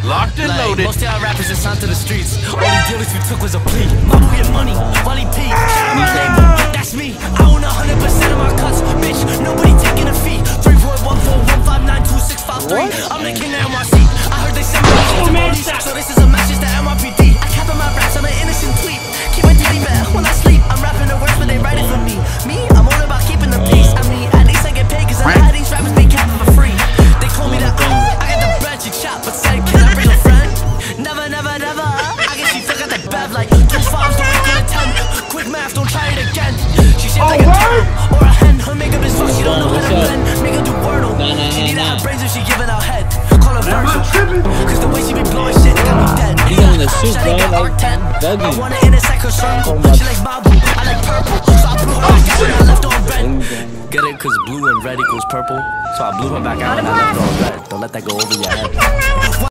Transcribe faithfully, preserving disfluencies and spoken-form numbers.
Locked and like, loaded. Most of y'all rappers just signed to the streets. All the dealers we took was a plea. Mama get money, Wally P. Shout out my name, that's me. I own a hundred percent of my cuts, bitch. Nobody taking a fee. Three four one four one five nine two six five three. I'm the king of N Y C. I heard they send me to police, so this is a message to N Y P D. I cap in my raps, I'm an innocent tweet. Keep my teddy bear when I sleep. I'm rapping the words, but they write it for me. Me, I'm all about keeping the peace. I mean, at least I get paid, cause I know how these rappers be capping for free. They call me the oh, I got the bread, she chop, but said, can I bring a friend? Never, never, never. I guess she forgot the bev like two fives, don't equal a ten. Quick math, don't try it again. She shaped like a turtle or a hen. Her makeup is fuck, she don't know how to blend. Make her do wordle. She need to have brains if she giving out head. Call her Virgil, cause the way she be blowing shit got me dead. He's on the shoot, Should bro. I get R Like, ten? I bugging. want it in a second circle. She like Babu, I like purple. So I blew her back out when I left on red. Get it? Cause blue and red equals purple. So I blew her back out when I left on red. Don't let that go over your head.